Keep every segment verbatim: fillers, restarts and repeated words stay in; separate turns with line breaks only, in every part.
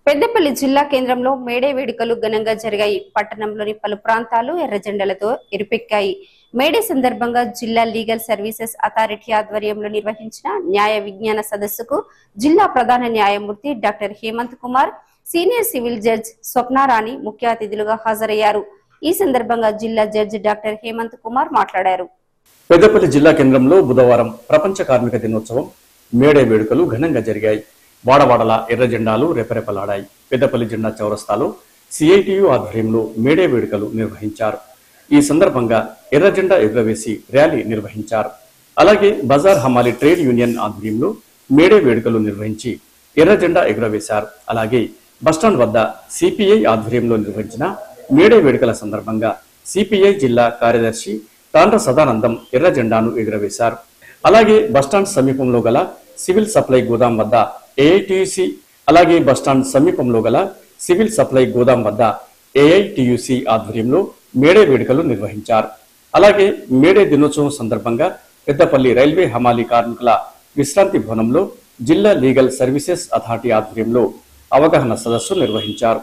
పెద్దపల్లి జిల్లా కేంద్రంలో మేడే వేడుకలు ఘనంగా జరిగాయి. పట్టణంలోని పలు ప్రాంతాలు ఎర్రజెండాలతో ఎరుపెక్కాయి. మేడే సందర్భంగా జిల్లా లీగల్ సర్వీసెస్ అథారిటీ ఆధ్వర్యంలో నిర్వహించిన న్యాయ విజ్ఞాన సదస్సుకు జిల్లా ప్రధాన న్యాయమూర్తి doctor Hemanth Kumar, senior civil judge Swapnarani ముఖ్య అతిథులుగా హాజరయ్యారు. ఈ సందర్భంగా జిల్లా జడ్జి డాక్టర్ హేమంత్ కుమార్ మాట్లాడారు.
పెద్దపల్లి జిల్లా కేంద్రంలో బుధవారం ప్రపంచ కార్మిక దినోత్సవం మేడే వేడుకలు ఘనంగా జరిగాయి. వాడవాడల ఎర్ర జెండాలు రెపరెపలాడాయి. పెద్దపల్లి జెండా చౌరస్తాలో సిఐటియు ఆధ్వర్యంలో మేడే వేడుకలు నిర్వహించారు. ఈ సందర్భంగా ఎర్ర జెండా ఎగురవేసి ర్యాలీ నిర్వహించారు. అలాగే బజార్ హమాలి ట్రేడ్ యూనియన్ ఆధ్వర్యంలో మేడే వేడుకలు నిర్వహించి ఎర్ర జెండా ఎగురవేశారు. అలాగే బస్టాండ్ వద్ద సిపిఐ ఆధ్వర్యంలో నిర్వహించిన మేడే వేడుకల సందర్భంగా సిపిఐ జిల్లా కార్యదర్శి తాండ్ర సదానందం ఎర్ర జెండాను ఎగురవేశారు. అలాగే బస్టాండ్ సమీపంలో గల సివిల్ సప్లై గోదాం వద్ద ఏఐటియుసి అలాగే బస్టాండ్ సమీపంలో గల సివిల్ సప్లై గోదాం వద్ద ఏఐటియుసి ఆధ్వర్యంలో మేడే వేడుకలు నిర్వహించారు. అలాగే మేడే దినోత్సవం సందర్భంగా పెద్దపల్లి రైల్వే హమాలీ కార్మికుల విశ్రాంతి భవనంలో జిల్లా లీగల్ సర్వీసెస్ అథారిటీ ఆధ్వర్యంలో అవగాహన సదస్సు నిర్వహించారు.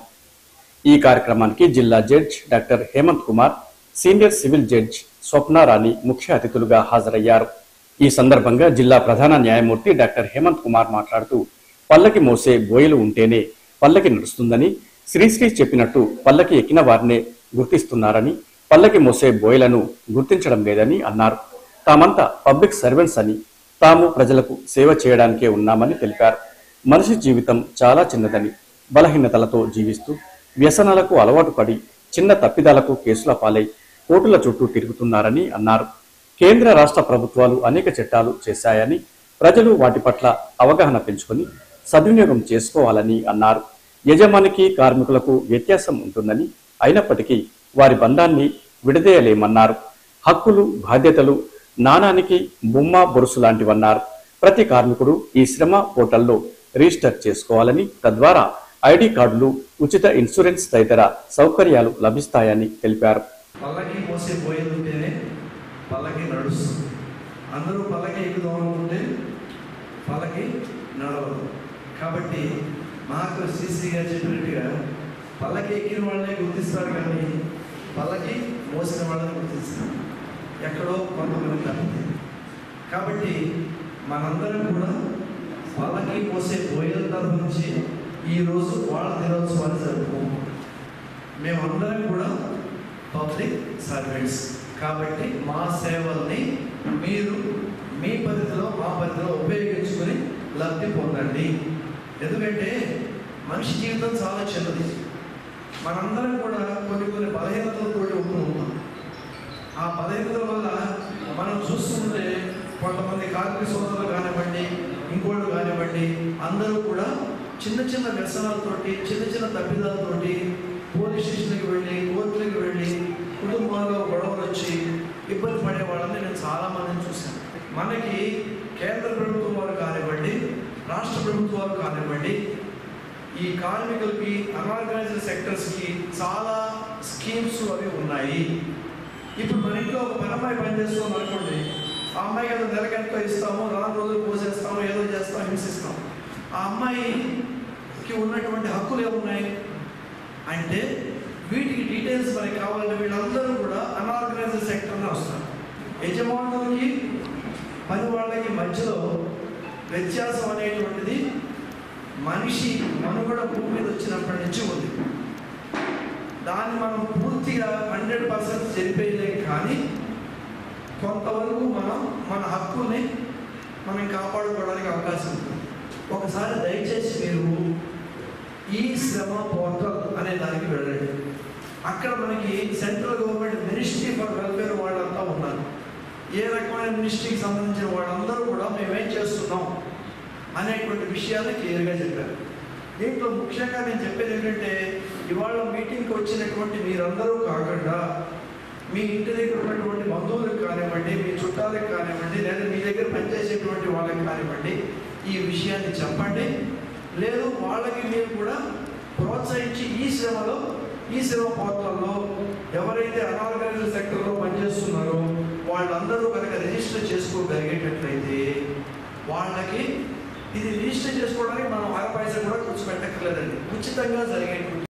ఈ కార్యక్రమానికి జిల్లా judge doctor Hemanth Kumar, senior civil judge Swapnarani ముఖ్య అతిథులుగా హాజరయ్యారు. ఈ సందర్భంగా జిల్లా ప్రధాన న్యాయమూర్తి డాక్టర్ హేమంత్ కుమార్ మాట్లాడుతూ పల్లకి మోసే బోయలు ఉంటేనే పల్లకి నడుస్తుందని, శ్రీశ్రీ చెప్పినట్టు పల్లకి ఎక్కిన వారినే గుర్తిస్తున్నారని, పల్లకి మోసే బోయలను గుర్తించడం లేదని అన్నారు. తామంతా పబ్లిక్ సర్వెంట్స్ అని, తాము ప్రజలకు సేవ చేయడానికే ఉన్నామని తెలిపారు. మనిషి జీవితం చాలా చిన్నదని, బలహీనతలతో జీవిస్తూ వ్యసనాలకు అలవాటు పడి చిన్న తప్పిదాలకు కేసుల పాలై కోర్టుల చుట్టూ తిరుగుతున్నారని అన్నారు. కేంద్ర రాష్ట్ర ప్రభుత్వాలు అనేక చట్టాలు చేశాయని, ప్రజలు వాటి పట్ల అవగాహన పెంచుకొని సద్వినియోగం చేసుకోవాలని అన్నారు. యజమానికి కార్మికులకు వ్యత్యాసం ఉంటుందని, అయినప్పటికీ వారి బంధాన్ని విడదీయలేమన్నారు. హక్కులు, బాధ్యతలు నాణానికి బొమ్మ బొరుసు లాంటివన్నారు. ప్రతి కార్మికుడు ఈ శ్రమ పోర్టల్లో రిజిస్టర్ చేసుకోవాలని, తద్వారా ఐడి కార్డులు, ఉచిత ఇన్సూరెన్స్ తదితర సౌకర్యాలు లభిస్తాయని తెలిపారు.
పల్లకి మోసే పోయేదుంటేనే పల్లకి నడుస్తుంది. అందరూ పల్లకి ఎక్కుదాం అనుకుంటే పల్లకి నడవదు. కాబట్టి మాకు శ్రీశ్రీ గారు చెప్పినట్టుగా పల్లకి ఎక్కిన వాళ్ళనే గుర్తిస్తారు, కానీ పల్లకి మోసిన వాళ్ళని గుర్తిస్తారు. ఎక్కడో కొంతమంది తప్పింది. కాబట్టి మనందరం కూడా పల్లకి మోసే పోయేల తరఫు నుంచి ఈరోజు వాళ్ళ దినోత్సవాన్ని జరుపుకుంటాం. మేమందరం కూడా పబ్లిక్ సర్వెంట్స్ కాబట్టి మా సేవల్ని మీరు మీ పరిధిలో మా పరిధిలో ఉపయోగించుకొని లబ్ధి పొందండి. ఎందుకంటే మనిషి జీవితం చాలా చిన్నది. మనందరం కూడా కొన్ని కొన్ని బలహీనతలు కూడా ఉంటాం. ఆ బలహీనతల వల్ల మనం చూస్తుంటే కొంతమంది కార్మిక సోదరులు కానివ్వండి, ఇంకోళ్ళు కానివ్వండి, అందరూ కూడా చిన్న చిన్న వ్యసనాలతోటి, చిన్న చిన్న తప్పిదాలతోటి పోలీస్ స్టేషన్కి వెళ్ళి, కోర్టులకు వెళ్ళి, కుటుంబాల్లో గొడవలు వచ్చి ఇబ్బంది పడే వాళ్ళని నేను చాలామందిని చూశాను. మనకి కేంద్ర ప్రభుత్వం వారు కానివ్వండి, రాష్ట్ర ప్రభుత్వాలు కానివ్వండి, ఈ కార్మికులకి, అన్ఆర్గనైజ్డ్ సెక్టర్స్కి చాలా స్కీమ్స్ అవి ఉన్నాయి. ఇప్పుడు మన ఇంట్లో ఒక పనమ్మాయి పనిచేస్తాం అనుకోండి, ఆ అమ్మాయికి ఏదో నెలకెంతో ఇస్తాము, రాను రోజులు పోసేస్తాము, ఏదో చేస్తాం, హింసిస్తాం. ఆ అమ్మాయికి ఉన్నటువంటి హక్కులు ఏమున్నాయి అంటే, వీటికి డీటెయిల్స్ మనకి కావాలంటే వీళ్ళందరూ కూడా అన్ఆర్గనైజ్డ్ సెక్టర్లో వస్తారు. యజమానులకి పని వాళ్ళకి మధ్యలో వ్యత్యాసం అనేటువంటిది మనిషి మనుగడ భూమి మీద వచ్చినప్పటి నుంచి ఉంది. దాన్ని మనం పూర్తిగా హండ్రెడ్ పర్సెంట్ జరిపేయలేం, కానీ కొంతవరకు మనం మన హక్కుల్ని మనం కాపాడుకోవడానికి అవకాశం ఉంటుంది. ఒకసారి దయచేసి మీరు ఈ శ్రమ పోర్టల్ అనే దానికి వెళ్ళండి. అక్కడ మనకి central government ministry for welfare వాళ్ళంతా ఉన్నారు. ఏ రకమైన మినిస్ట్రీకి సంబంధించిన వాళ్ళందరూ కూడా మేమేం చేస్తున్నాం అనేటువంటి విషయాన్ని క్లియర్గా చెప్పారు. దీంట్లో ముఖ్యంగా నేను చెప్పేది ఏంటంటే, ఇవాళ మీటింగ్కి వచ్చినటువంటి మీరందరూ కాకుండా మీ ఇంటి దగ్గర ఉన్నటువంటి బంధువులకు కానివ్వండి, మీ చుట్టాలకు కానివ్వండి, లేదా మీ దగ్గర పనిచేసేటువంటి వాళ్ళకి కానివ్వండి, ఈ విషయాన్ని చెప్పండి. లేదు వాళ్ళకి మీరు కూడా ప్రోత్సహించి ఈ శ్రమలో, ఈ శ్రమ పోర్టల్లో ఎవరైతే అన్ఆర్గనైజ్డ్ సెక్టర్లో పనిచేస్తున్నారో వాళ్ళందరూ కనుక రిజిస్టర్ చేసుకోగలిగేటట్లయితే వాళ్ళకి ఇది రిజిస్టర్ చేసుకోవడానికి మనం ఆరు పైసలు కూడా కూర్చోబెట్టక్కర్లేదండి, ఉచితంగా జరిగేటువంటి